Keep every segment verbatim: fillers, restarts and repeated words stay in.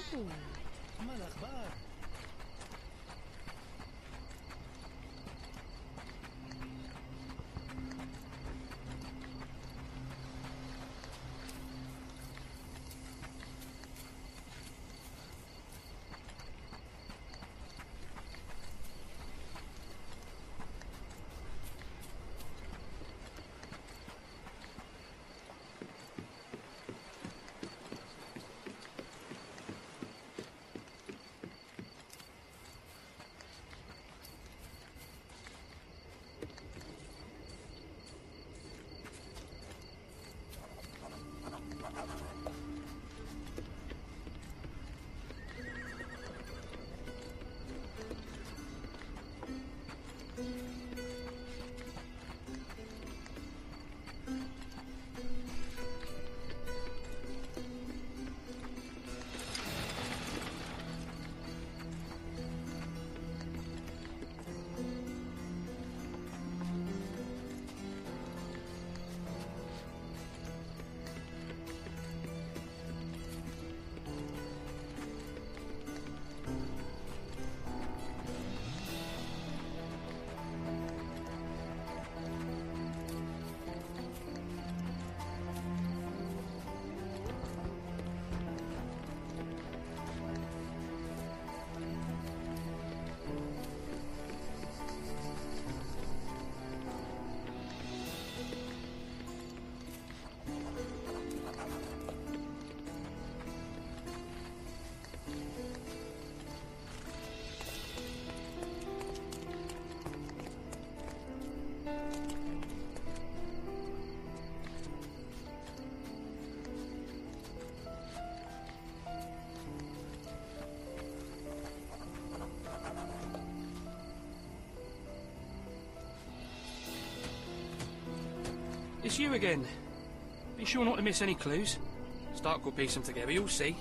ما الأخبار؟ It's you again. Be sure not to miss any clues. Stark will piece them together, you'll see.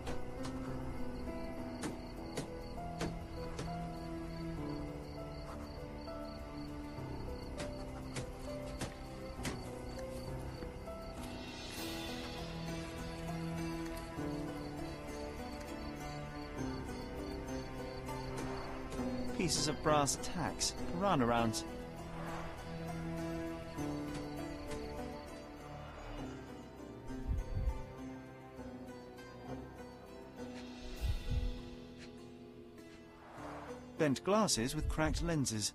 Pieces of brass tacks, piranha rounds. Bent glasses with cracked lenses.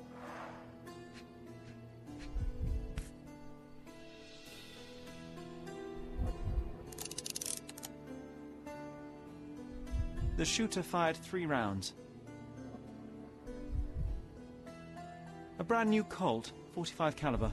The shooter fired three rounds. A brand new Colt, forty-five caliber.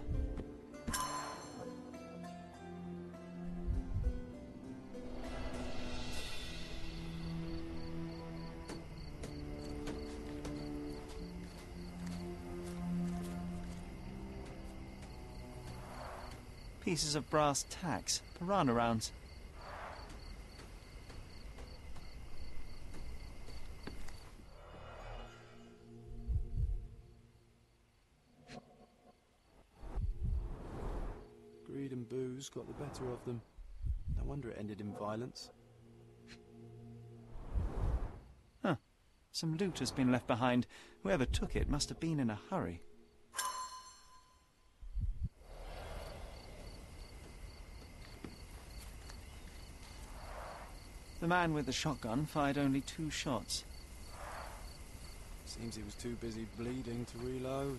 Pieces of brass tacks, piranha rounds. Greed and booze got the better of them. No wonder it ended in violence. Huh. Some loot has been left behind. Whoever took it must have been in a hurry. The man with the shotgun fired only two shots. Seems he was too busy bleeding to reload.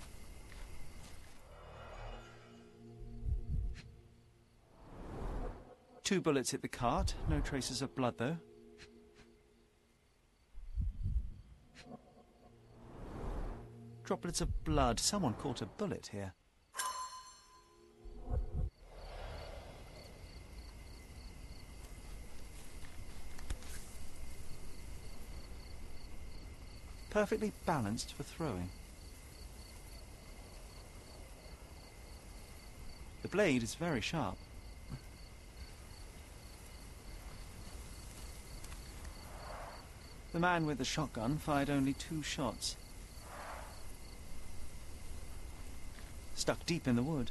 Two bullets hit the cart, no traces of blood though. Droplets of blood, someone caught a bullet here. Perfectly balanced for throwing. The blade is very sharp. The man with the shotgun fired only two shots. Stuck deep in the wood.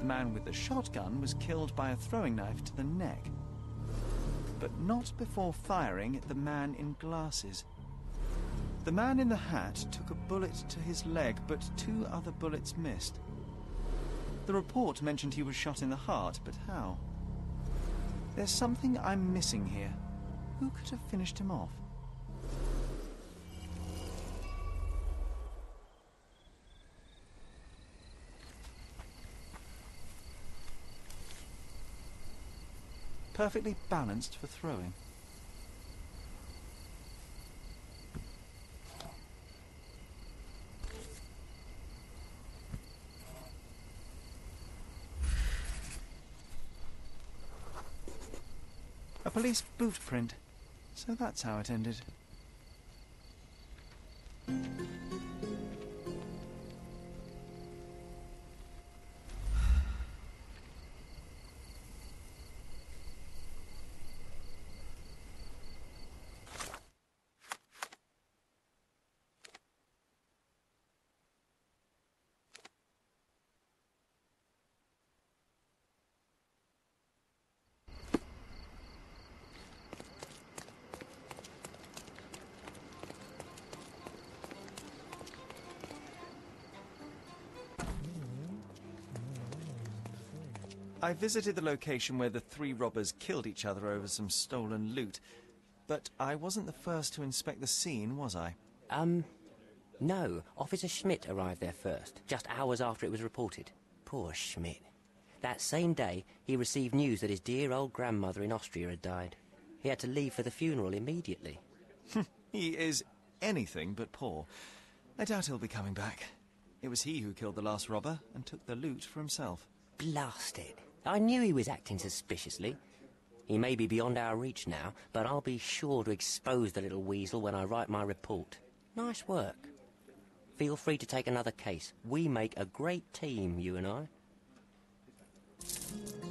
man with the shotgun was killed by a throwing knife to the neck. But not before firing at the man in glasses. The man in the hat took a bullet to his leg, but two other bullets missed. The report mentioned he was shot in the heart, but how? There's something I'm missing here. Who could have finished him off? Perfectly balanced for throwing. A police boot print. So that's how it ended. I visited the location where the three robbers killed each other over some stolen loot, but I wasn't the first to inspect the scene, was I? Um, no. Officer Schmidt arrived there first, just hours after it was reported. Poor Schmidt. That same day, he received news that his dear old grandmother in Austria had died. He had to leave for the funeral immediately. He is anything but poor. I doubt he'll be coming back. It was he who killed the last robber and took the loot for himself. Blast it. I knew he was acting suspiciously. He may be beyond our reach now, but I'll be sure to expose the little weasel when I write my report. Nice work. Feel free to take another case. We make a great team, you and I.